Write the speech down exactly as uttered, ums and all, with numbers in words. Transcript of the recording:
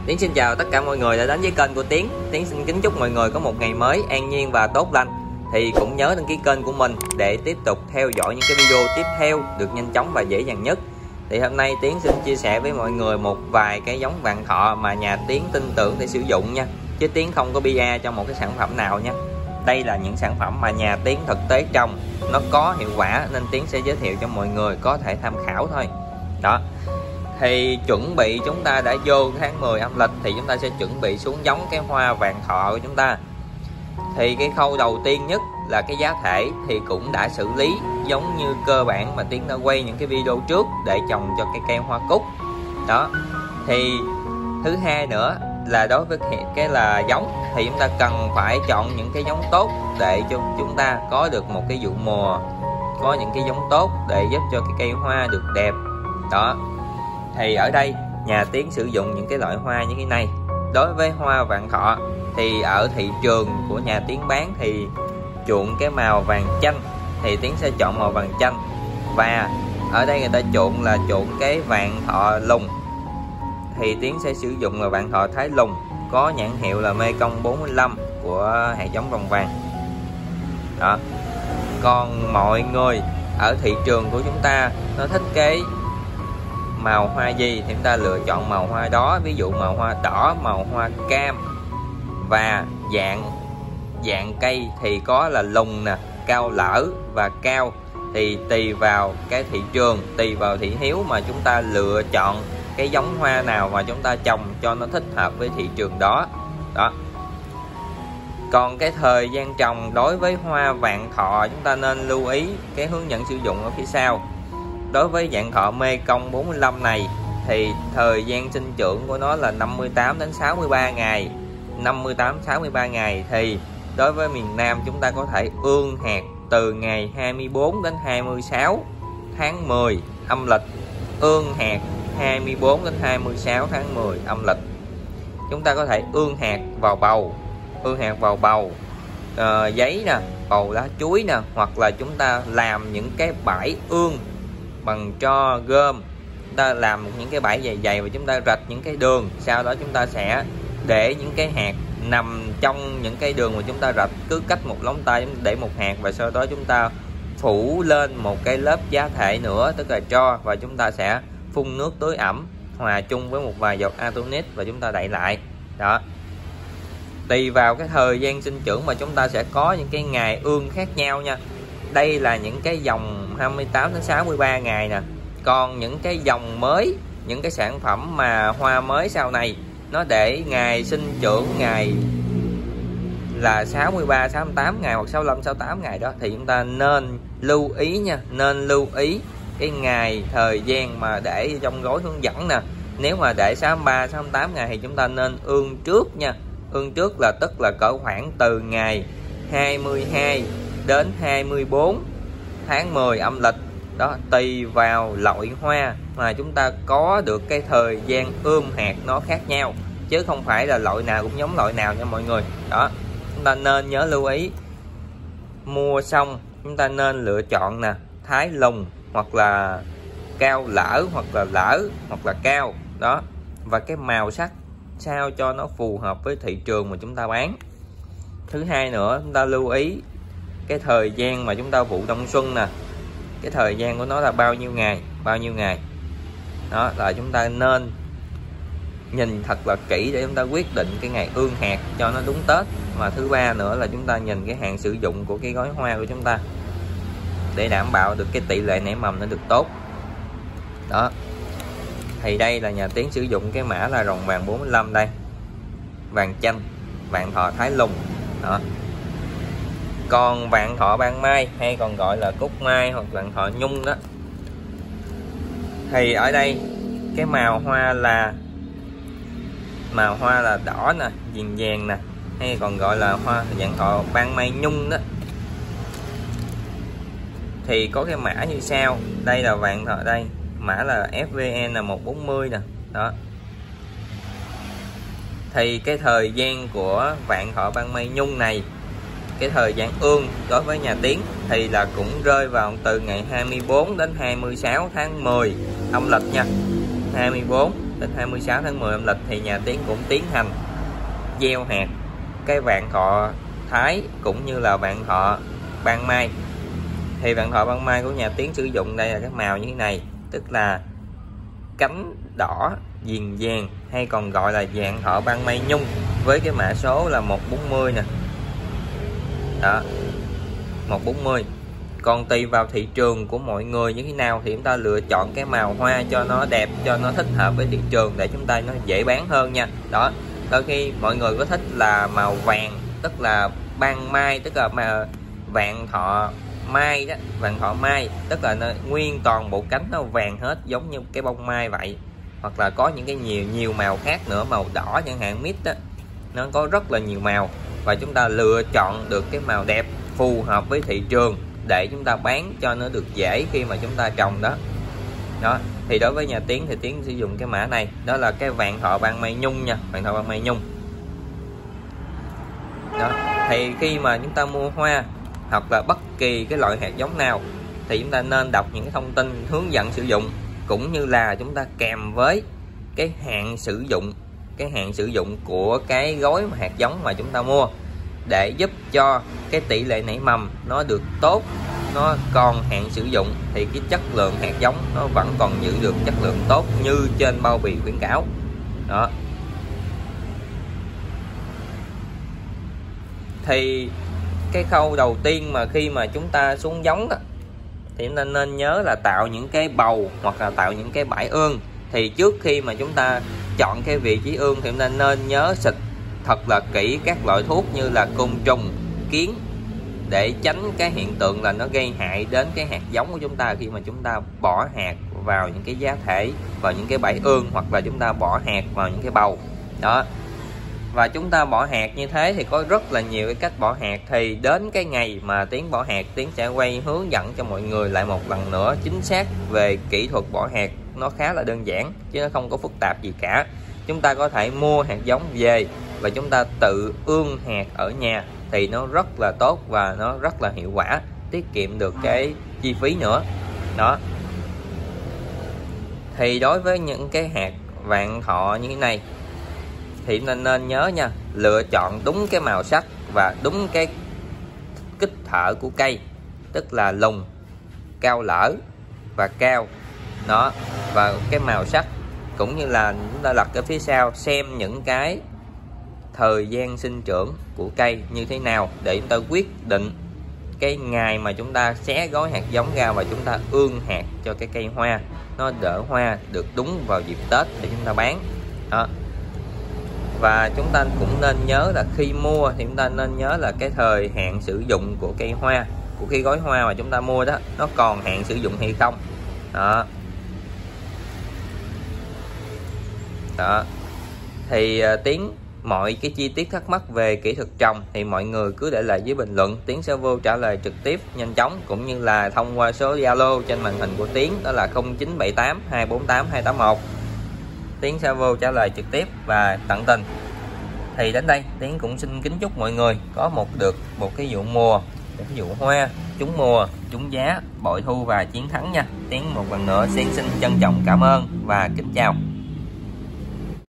Tiến xin chào tất cả mọi người đã đến với kênh của Tiến. Tiến xin kính chúc mọi người có một ngày mới an nhiên và tốt lành. Thì cũng nhớ đăng ký kênh của mình để tiếp tục theo dõi những cái video tiếp theo được nhanh chóng và dễ dàng nhất. Thì hôm nay Tiến xin chia sẻ với mọi người một vài cái giống vạn thọ mà nhà Tiến tin tưởng để sử dụng nha. Chứ Tiến không có bê a cho một cái sản phẩm nào nha. Đây là những sản phẩm mà nhà Tiến thực tế trồng nó có hiệu quả nên Tiến sẽ giới thiệu cho mọi người có thể tham khảo thôi. Đó. Thì chuẩn bị chúng ta đã vô tháng mười âm lịch thì chúng ta sẽ chuẩn bị xuống giống cái hoa vạn thọ của chúng ta. Thì cái khâu đầu tiên nhất là cái giá thể thì cũng đã xử lý giống như cơ bản mà Tiến đã quay những cái video trước để trồng cho cái cây hoa cúc. Đó. Thì thứ hai nữa là đối với cái là giống thì chúng ta cần phải chọn những cái giống tốt để cho chúng ta có được một cái vụ mùa, có những cái giống tốt để giúp cho cái cây hoa được đẹp. Đó. Thì ở đây nhà Tiến sử dụng những cái loại hoa như thế này. Đối với hoa vạn thọ thì ở thị trường của nhà Tiến bán thì chuộng cái màu vàng chanh thì Tiến sẽ chọn màu vàng chanh. Và ở đây người ta chuộng là chuộng cái vạn thọ lùng thì Tiến sẽ sử dụng là vạn thọ Thái Lùng, có nhãn hiệu là Mekong bốn mươi lăm của hạt giống rồng vàng. Đó. Còn mọi người ở thị trường của chúng ta nó thích cái màu hoa gì thì chúng ta lựa chọn màu hoa đó. Ví dụ màu hoa đỏ, màu hoa cam. Và dạng dạng cây thì có là lùng nè, cao lỡ và cao. Thì tùy vào cái thị trường, tùy vào thị hiếu mà chúng ta lựa chọn cái giống hoa nào mà chúng ta trồng cho nó thích hợp với thị trường đó. Đó. Còn cái thời gian trồng đối với hoa vạn thọ chúng ta nên lưu ý cái hướng dẫn sử dụng ở phía sau. Đối với vạn thọ Mekong bốn mươi lăm này thì thời gian sinh trưởng của nó là năm mươi tám đến sáu mươi ba ngày. năm mươi tám đến sáu mươi ba ngày thì đối với miền Nam chúng ta có thể ương hạt từ ngày hai mươi bốn đến hai mươi sáu tháng mười âm lịch. Ương hạt hai mươi bốn đến hai mươi sáu tháng mười âm lịch. Chúng ta có thể ương hạt vào bầu, ương hạt vào bầu uh, giấy nè, bầu lá chuối nè, hoặc là chúng ta làm những cái bãi ương bằng tro gom. Chúng ta làm những cái bãi dày dày và chúng ta rạch những cái đường, sau đó chúng ta sẽ để những cái hạt nằm trong những cái đường mà chúng ta rạch, cứ cách một lóng tay để một hạt, và sau đó chúng ta phủ lên một cái lớp giá thể nữa, tức là tro, và chúng ta sẽ phun nước tưới ẩm hòa chung với một vài giọt Atonit và chúng ta đậy lại. Đó. Tùy vào cái thời gian sinh trưởng mà chúng ta sẽ có những cái ngày ương khác nhau nha. Đây là những cái dòng hai mươi tám đến sáu mươi ba ngày nè. Còn những cái dòng mới, những cái sản phẩm mà hoa mới sau này nó để ngày sinh trưởng ngày là sáu mươi ba, sáu mươi tám ngày hoặc sáu mươi lăm, sáu mươi tám ngày đó thì chúng ta nên lưu ý nha, nên lưu ý cái ngày thời gian mà để trong gói hướng dẫn nè. Nếu mà để sáu mươi ba, sáu mươi tám ngày thì chúng ta nên ương trước nha. Ương trước là tức là cỡ khoảng từ ngày hai mươi hai đến hai mươi bốn tháng mười âm lịch. Đó, tùy vào loại hoa mà chúng ta có được cái thời gian ươm hạt nó khác nhau, chứ không phải là loại nào cũng giống loại nào nha mọi người. Đó, chúng ta nên nhớ lưu ý. Mua xong chúng ta nên lựa chọn nè, Thái Lùng hoặc là cao lỡ, hoặc là lỡ hoặc là cao. Đó. Và cái màu sắc sao cho nó phù hợp với thị trường mà chúng ta bán. Thứ hai nữa, chúng ta lưu ý cái thời gian mà chúng ta vụ đông xuân nè, cái thời gian của nó là bao nhiêu ngày, bao nhiêu ngày. Đó là chúng ta nên nhìn thật là kỹ để chúng ta quyết định cái ngày ương hạt cho nó đúng Tết. Mà thứ ba nữa là chúng ta nhìn cái hạn sử dụng của cái gói hoa của chúng ta để đảm bảo được cái tỷ lệ nảy mầm nó được tốt. Đó. Thì đây là nhà Tiến sử dụng cái mã là rồng vàng bốn mươi lăm đây, vàng chanh, vạn thọ Thái Lùng. Đó. Còn vạn thọ ban mai hay còn gọi là cúc mai hoặc vạn thọ nhung đó, thì ở đây cái màu hoa là màu hoa là đỏ nè, vàng vàng nè, hay còn gọi là hoa vạn thọ ban mai nhung đó. Thì có cái mã như sau. Đây là vạn thọ, đây mã là F V N là một bốn mươi nè. Đó. Thì cái thời gian của vạn thọ ban mai nhung này, cái thời gian ương đối với nhà Tiến thì là cũng rơi vào từ ngày hai mươi bốn đến hai mươi sáu tháng mười âm lịch nha. hai mươi bốn đến hai mươi sáu tháng mười âm lịch thì nhà Tiến cũng tiến hành gieo hạt cái vạn thọ Thái cũng như là vạn thọ Ban Mai. Thì vạn thọ Ban Mai của nhà Tiến sử dụng đây là các màu như thế này, tức là cánh đỏ viền vàng hay còn gọi là vạn thọ Ban Mai nhung, với cái mã số là một bốn mươi nè. Đó, một bốn mươi. Còn tùy vào thị trường của mọi người như thế nào thì chúng ta lựa chọn cái màu hoa cho nó đẹp, cho nó thích hợp với thị trường để chúng ta nó dễ bán hơn nha. Đó, đôi khi mọi người có thích là màu vàng, tức là ban mai, tức là mà vạn thọ mai đó, vạn thọ mai tức là nó nguyên toàn bộ cánh nó vàng hết giống như cái bông mai vậy, hoặc là có những cái nhiều nhiều màu khác nữa, màu đỏ chẳng hạn, mít đó, nó có rất là nhiều màu, và chúng ta lựa chọn được cái màu đẹp phù hợp với thị trường để chúng ta bán cho nó được dễ khi mà chúng ta trồng đó. Đó, thì đối với nhà Tiến thì Tiến sử dụng cái mã này, đó là cái vạn thọ Ban Mai nhung nha, vạn thọ Ban Mai nhung. Đó, thì khi mà chúng ta mua hoa hoặc là bất kỳ cái loại hạt giống nào thì chúng ta nên đọc những cái thông tin hướng dẫn sử dụng, cũng như là chúng ta kèm với cái hạn sử dụng, cái hạn sử dụng của cái gói hạt giống mà chúng ta mua, để giúp cho cái tỷ lệ nảy mầm nó được tốt. Nó còn hạn sử dụng thì cái chất lượng hạt giống nó vẫn còn giữ được chất lượng tốt như trên bao bì khuyến cáo. Đó, thì cái khâu đầu tiên mà khi mà chúng ta xuống giống đó, thì chúng ta nên nhớ là tạo những cái bầu hoặc là tạo những cái bãi ương. Thì trước khi mà chúng ta chọn cái vị trí ương thì chúng ta nên nhớ xịt thật là kỹ các loại thuốc như là côn trùng, kiến, để tránh cái hiện tượng là nó gây hại đến cái hạt giống của chúng ta khi mà chúng ta bỏ hạt vào những cái giá thể, vào những cái bãi ương, hoặc là chúng ta bỏ hạt vào những cái bầu. Đó, và chúng ta bỏ hạt như thế thì có rất là nhiều cái cách bỏ hạt. Thì đến cái ngày mà Tiến bỏ hạt, Tiến sẽ quay hướng dẫn cho mọi người lại một lần nữa chính xác về kỹ thuật bỏ hạt. Nó khá là đơn giản chứ nó không có phức tạp gì cả. Chúng ta có thể mua hạt giống về và chúng ta tự ương hạt ở nhà thì nó rất là tốt và nó rất là hiệu quả, tiết kiệm được cái chi phí nữa. Đó, thì đối với những cái hạt vạn thọ như thế này thì nên nên nhớ nha, lựa chọn đúng cái màu sắc và đúng cái kích thở của cây, tức là lùn, cao lỡ và cao. Đó, và cái màu sắc cũng như là chúng ta lật ở phía sau xem những cái thời gian sinh trưởng của cây như thế nào để chúng ta quyết định cái ngày mà chúng ta xé gói hạt giống ra và chúng ta ương hạt cho cái cây hoa nó đỡ hoa được đúng vào dịp Tết để chúng ta bán. Đó, và chúng ta cũng nên nhớ là khi mua thì chúng ta nên nhớ là cái thời hạn sử dụng của cây hoa, của cái gói hoa mà chúng ta mua đó, nó còn hạn sử dụng hay không. Đó, đó. Thì uh, Tiến mọi cái chi tiết thắc mắc về kỹ thuật trồng thì mọi người cứ để lại dưới bình luận, Tiến sẽ vô trả lời trực tiếp nhanh chóng, cũng như là thông qua số Zalo trên màn hình của Tiến, đó là không chín bảy tám hai bốn tám hai tám một. Tiến sẽ vô trả lời trực tiếp và tận tình. Thì đến đây Tiến cũng xin kính chúc mọi người có một được một cái vụ mùa, một cái vụ hoa trúng mùa, trúng giá, bội thu và chiến thắng nha. Tiến một lần nữa xin xin trân trọng cảm ơn và kính chào.